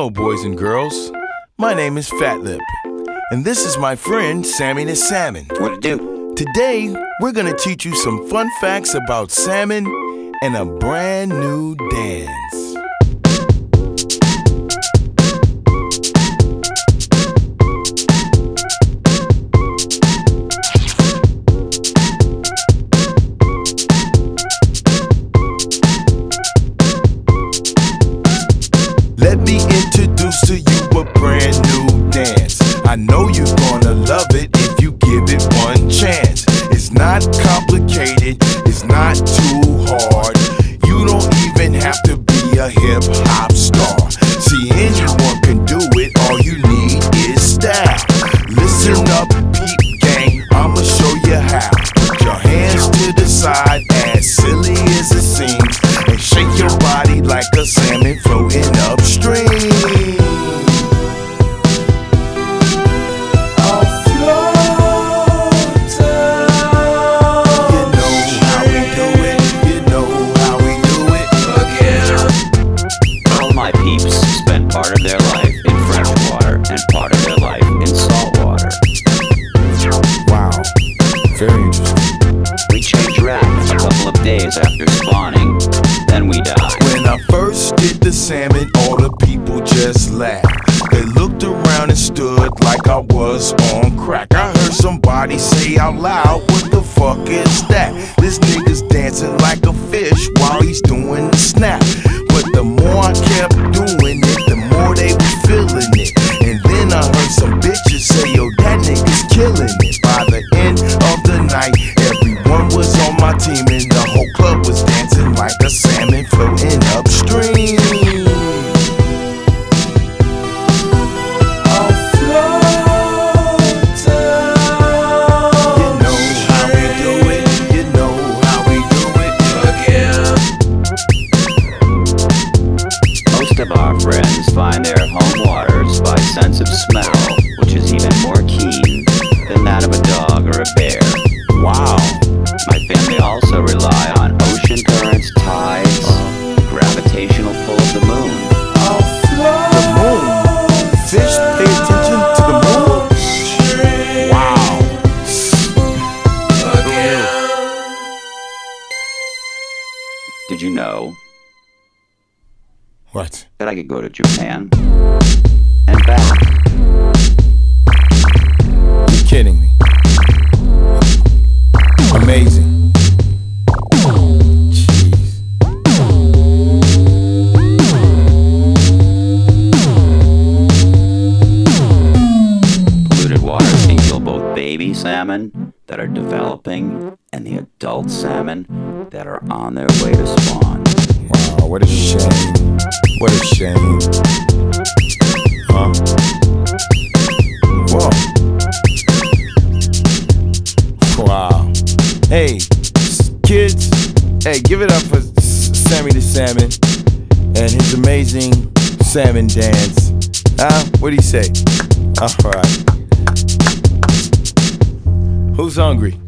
Hello, boys and girls. My name is Fatlip, and this is my friend Sammy the Salmon. What it do? Today, we're gonna teach you some fun facts about salmon and a brand new dance. Let me introduce to you a brand new dance. I know you're gonna love it if you give it one chance. It's not complicated, it's not too hard. You don't even have to be a hip-hop star. See, anyone can do it, all you need is style. Listen up, peep gang, I'ma show you how. Put your hands to the side, as silly as it seems, and shake your body like a salmon floating upstream. My peeps spend part of their life in fresh water and part of their life in salt water. Wow, very interesting. We change rack a couple of days after spawning, then we die. When I first did the salmon, all the people just laughed. They looked around and stood like I was on crack. I heard somebody say out loud, what the fuck is that? This nigga's dancing like a fish while he's doing the snap. But the more I kept doing it, the more they was feeling it. And then I heard some bitches say, yo, that nigga's killing it. By the end of the night, everyone was on my team, and the whole club was dancing like a salmon floating upstream. Most of our friends find their home waters by sense of smell, which is even more keen than that of a dog or a bear. Wow. My family also rely on ocean currents, tides, gravitational pull of the moon. The moon? Fish pay attention to the moon? Wow. Did you know What? that I could go to Japan and back? You're kidding me. Amazing. Jeez. Polluted water can kill both baby salmon that are developing and the adult salmon that are on their way to spawn. Wow, what a shame. What a shame. Huh? Whoa. Wow. Hey, kids, hey, give it up for Sammy the Salmon and his amazing salmon dance. What do you say? All right. Who's hungry?